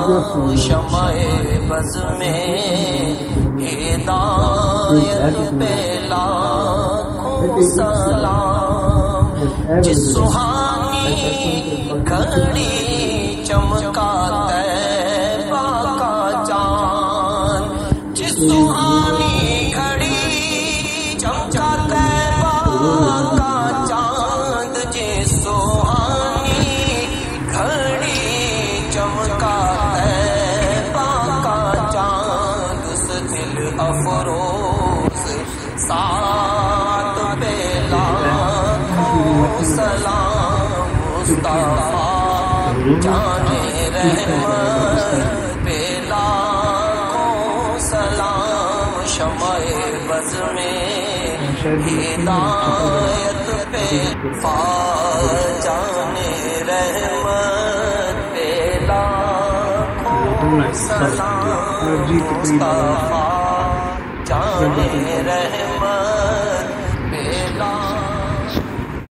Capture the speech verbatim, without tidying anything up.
شمع بز میں ہدایت پہ لاکھوں سلام جس سہانی گھڑی چمکا طیبہ کا چاند جس سہانی گھڑی چمکا طیبہ کا چاند جس سہانی گھڑی چمکا طیبہ کا چاند اس دل افروز ساتھ پہ لاکھوں سلام مصطفیٰ جانے رحمت پہ لاکھوں سلام شمع بز میں ہدایت پہ جانے رحمت پہ لاکھوں سلام مصطفیٰ جانے رحمت